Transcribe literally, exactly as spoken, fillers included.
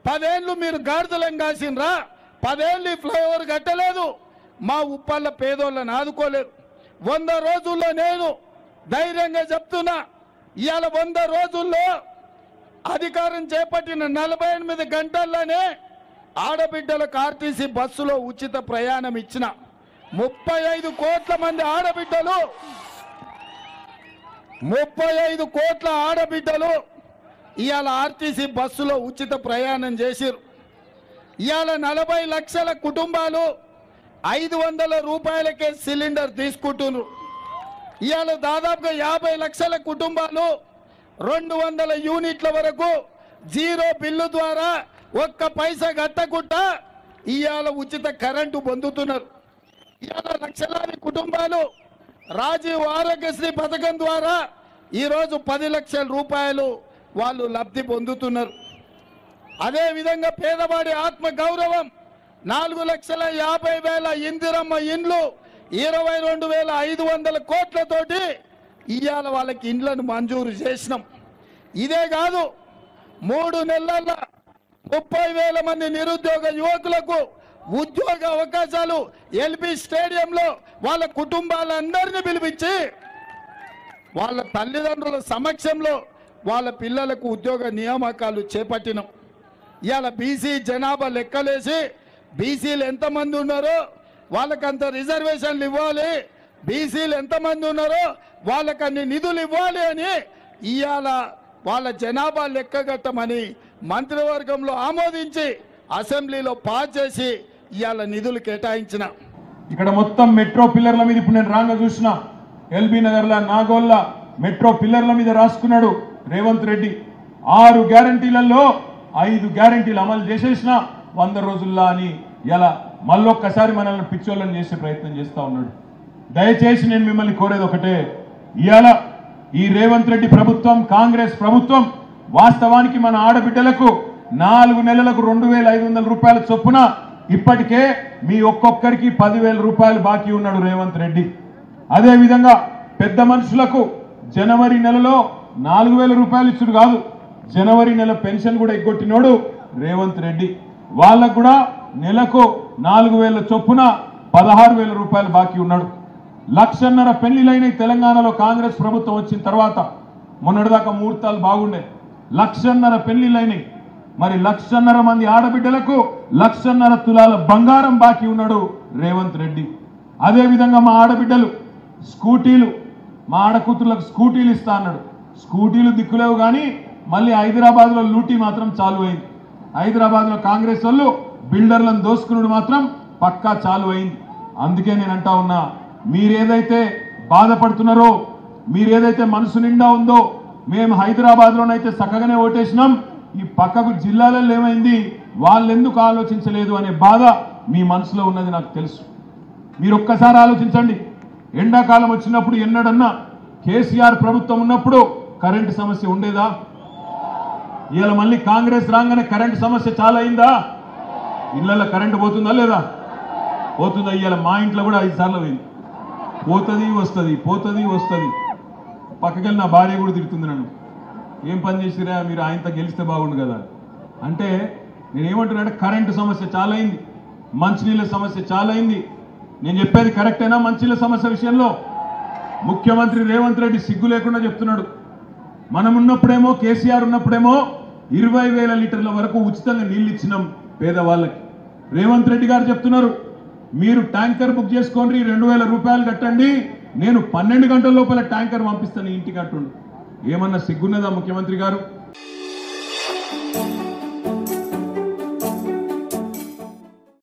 పదేళ్ళు మీరు గాడిదలం కాసినరా? పదేళ్ళు ఈ ఫ్లైఓవర్ కట్టలేదు. మా ఉప్పల్ల పేదోళ్ళని ఆదుకోలేదు. వంద రోజుల్లో నేను ధైర్యంగా చెప్తున్నా, ఇవాళ వంద రోజుల్లో అధికారం చేపట్టిన నలభై ఎనిమిది గంటల్లోనే ఆడబిడ్డలకు ఆర్టీసీ బస్సులో ఉచిత ప్రయాణం ఇచ్చిన ముప్పై ఐదు కోట్ల మంది ఆడబిడ్డలు ముప్పై ఐదు కోట్ల ఆడబిడ్డలు ఇవాళ ఆర్టీసీ బస్సులో ఉచిత ప్రయాణం చేసిరు. ఇవాళ నలభై లక్షల కుటుంబాలు ఐదు వందల రూపాయలకే సిలిండర్ తీసుకుంటున్నారు. ఇవాళ దాదాపుగా యాభై లక్షల కుటుంబాలు రెండు వందల యూనిట్ల వరకు జీరో బిల్లు ద్వారా ఒక్క పైసా కట్టకుండా ఇవాళ ఉచిత కరెంటు పొందుతున్నారు. ఇవాళ లక్షలాది కుటుంబాలు రాజీవ్ ఆరోగ్యశ్రీ పథకం ద్వారా ఈరోజు పది లక్షల రూపాయలు వాళ్ళు లబ్ధి పొందుతున్నారు. అదేవిధంగా పేదవాడి ఆత్మ గౌరవం నాలుగు లక్షల యాభై వేల ఇందిరమ్మ ఇండ్లు ఇరవై రెండు వేల ఐదు వందల కోట్లతోటి ఇవాళ వాళ్ళకి ఇండ్లను మంజూరు చేసినాం. ఇదే కాదు, మూడు నెలల్లో ముప్పై వేల మంది నిరుద్యోగ యువకులకు ఉద్యోగ అవకాశాలు ఎల్బీ స్టేడియంలో వాళ్ళ కుటుంబాలందరినీ పిలిపించి వాళ్ళ తల్లిదండ్రుల సమక్షంలో వాళ్ళ పిల్లలకు ఉద్యోగ నియామకాలు చేపట్టినాం. ఇవాళ బీసీ జనాభా లెక్కలేసి బీసీలు ఎంతమంది ఉన్నారో వాళ్ళకంత రిజర్వేషన్లు ఇవ్వాలి, బీసీలు ఎంతమంది ఉన్నారో వాళ్ళకి అన్ని నిధులు ఇవ్వాలి అని ఇవాళ వాళ్ళ జనాభా లెక్కగట్టమని మంత్రివర్గంలో ఆమోదించి అసెంబ్లీలో పాస్ చేసి ఇవాళ నిధులు కేటాయించిన. ఇక్కడ మొత్తం మెట్రో పిల్లర్ల మీద ఇప్పుడు నేను రాంగ చూసిన ఎల్బీ నగర్ల నాగోల్ల మెట్రో పిల్లర్ల మీద రాసుకున్నాడు రేవంత్ రెడ్డి. ఆరు గ్యారంటీలలో ఐదు గ్యారంటీలు అమలు చేసేసిన వంద రోజుల్లో అని ఇలా మళ్ళొక్కసారి మనల్ని పిచ్చోళ్ళని చేసే ప్రయత్నం చేస్తూ ఉన్నాడు. దయచేసి నేను మిమ్మల్ని కోరేది ఒకటే, ఇవాళ ఈ రేవంత్ రెడ్డి ప్రభుత్వం కాంగ్రెస్ ప్రభుత్వం వాస్తవానికి మన ఆడబిడ్డలకు నాలుగు నెలలకు రెండు వేల ఐదు వందల రూపాయల చొప్పున ఇప్పటికే మీ ఒక్కొక్కరికి పదివేల రూపాయలు బాకీ ఉన్నాడు రేవంత్ రెడ్డి. అదేవిధంగా పెద్ద మనుషులకు జనవరి నెలలో నాలుగు వేల రూపాయలు ఇచ్చుడు కాదు, జనవరి నెల పెన్షన్ కూడా ఎగ్గొట్టినోడు రేవంత్ రెడ్డి. వాళ్ళకు కూడా నెలకు నాలుగు వేల చొప్పున పదహారు వేల రూపాయలు బాకీ ఉన్నాడు. లక్షన్నర పెళ్లిలైన తెలంగాణలో కాంగ్రెస్ ప్రభుత్వం వచ్చిన తర్వాత. మొన్నటిదాకా ముహూర్తాలు బాగుండే, లక్షన్నర పెళ్లిలైనవి. మరి లక్షన్నర మంది ఆడబిడ్డలకు లక్షన్నర తులాల బంగారం బాకీ ఉన్నాడు రేవంత్ రెడ్డి. అదేవిధంగా మా ఆడబిడ్డలు స్కూటీలు, మా ఆడకూతుర్లకు స్కూటీలు ఇస్తా అన్నాడు. స్కూటీలు దిక్కులేవు కానీ మళ్ళీ హైదరాబాద్లో లూటీ మాత్రం చాలు అయింది. హైదరాబాద్లో కాంగ్రెస్ వాళ్ళు బిల్డర్లను దోసుకున్నాడు మాత్రం పక్కా చాలు అయింది. అందుకే నేను అంటా ఉన్నా, మీరేదైతే బాధపడుతున్నారో, మీరేదైతే మనసు నిండా ఉందో, మేము హైదరాబాద్లోనైతే చక్కగానే ఓటేసినాం, ఈ పక్కకు జిల్లాలలో ఏమైంది వాళ్ళు ఎందుకు ఆలోచించలేదు అనే బాధ మీ మనసులో ఉన్నది నాకు తెలుసు. మీరు ఒక్కసారి ఆలోచించండి. ఎండాకాలం వచ్చినప్పుడు ఎన్నడన్నా కేసీఆర్ ప్రభుత్వం ఉన్నప్పుడు కరెంటు సమస్య ఉండేదా? ఇవాళ మళ్ళీ కాంగ్రెస్ రాగానే కరెంటు సమస్య చాలా అయిందా? ఇళ్లలో కరెంటు పోతుందా లేదా? పోతుందా? ఇవాళ మా ఇంట్లో కూడా ఐదు సార్లు పోయింది. పోతుంది వస్తుంది, పోతుంది వస్తుంది. పక్కకెళ్ళి నా భార్య కూడా తిడుతుంది నన్ను, ఏం పని చేసిరా మీరు, ఆయనతో గెలిస్తే బాగుండు కదా అంటే. నేనేమంటున్నానంటే కరెంటు సమస్య చాలా అయింది, మంచినీళ్ళ సమస్య చాలా అయింది. నేను చెప్పేది కరెక్టేనా? మంచినీళ్ళ సమస్య విషయంలో ముఖ్యమంత్రి రేవంత్ రెడ్డి సిగ్గు లేకుండా చెప్తున్నాడు. మనం ఉన్నప్పుడేమో కేసీఆర్ ఉన్నప్పుడేమో ఇరవై వేల లీటర్ల వరకు ఉచితంగా నీళ్ళు ఇచ్చినాం పేదవాళ్ళకి. రేవంత్ రెడ్డి గారు చెప్తున్నారు, మీరు ట్యాంకర్ బుక్ చేసుకోండి, రెండు వేల రూపాయలు కట్టండి, నేను పన్నెండు గంటల లోపల ట్యాంకర్ పంపిస్తాను ఇంటికి అంటుండు. ఏమన్నా సిగ్గున్నదా ముఖ్యమంత్రి గారు?